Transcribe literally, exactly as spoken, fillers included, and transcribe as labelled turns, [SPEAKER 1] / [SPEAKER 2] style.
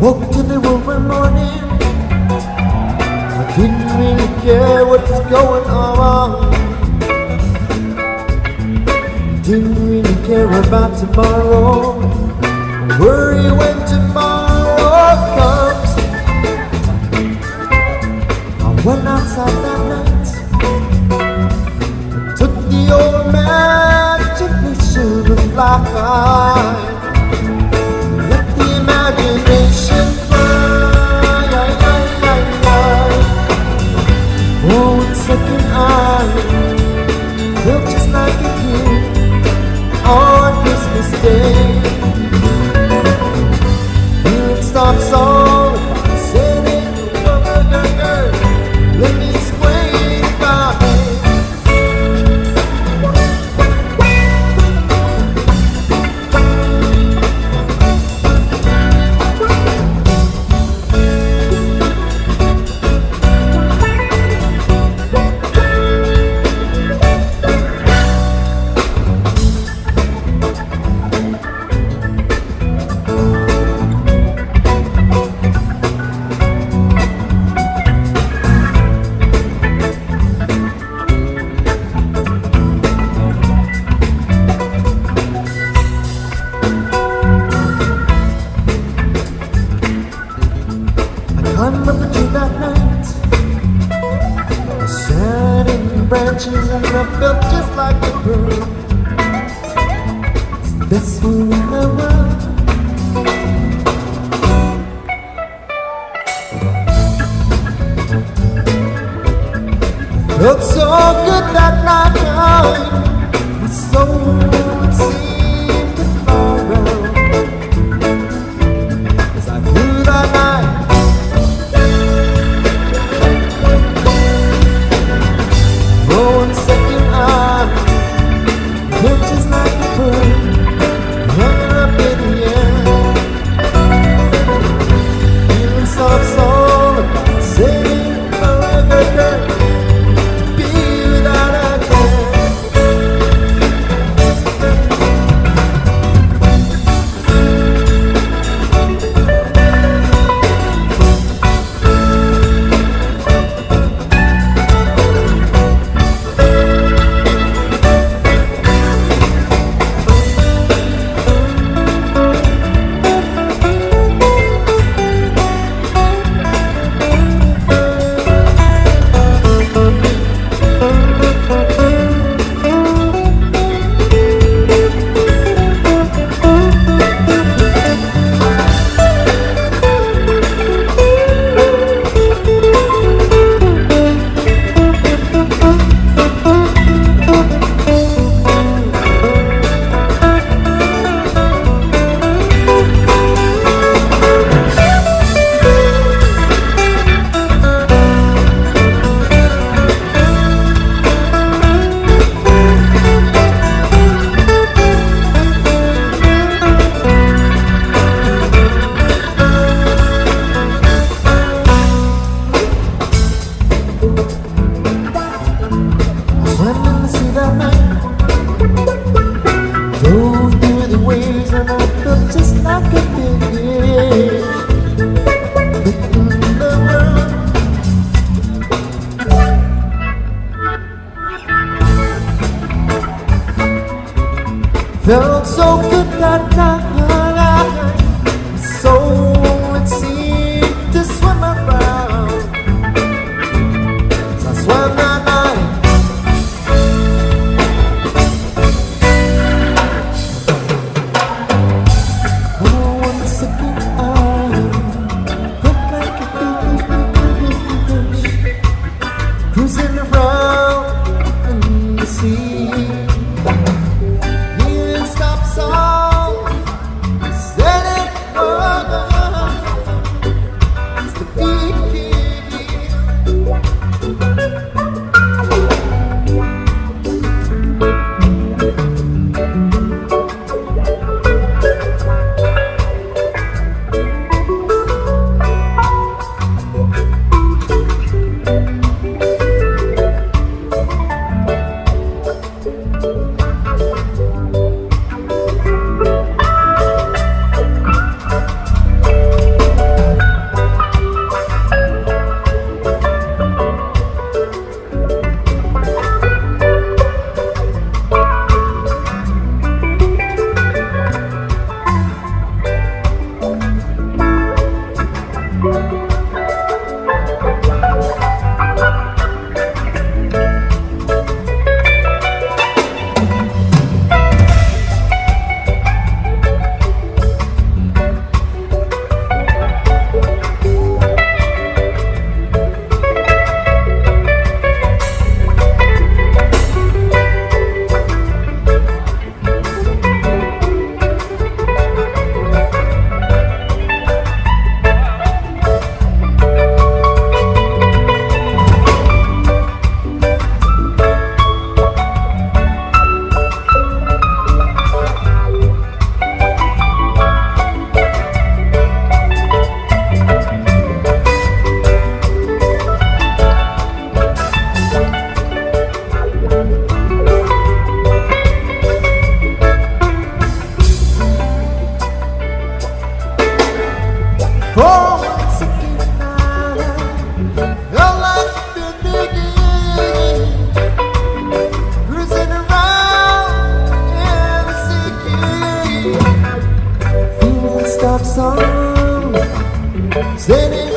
[SPEAKER 1] woke to the room one morning. I didn't really care what was going on. Didn't really care about tomorrow. Worry when tomorrow comes. I went outside that night, took the old man, gently should have fly. Let the imagination fly. For one second I felt just like a kid on Christmas Day. It stops all sitting over the girl. Let me explain about it. I remember you that night. I sat in the branches and I felt just like a bird. It's the best feeling in the world. Felt so good that night. My soul seemed to fall around as I flew that night. Just like a bird, hanging up in the air. Feeling soft soul about sailing forever, girl, to be without a care. Song, singing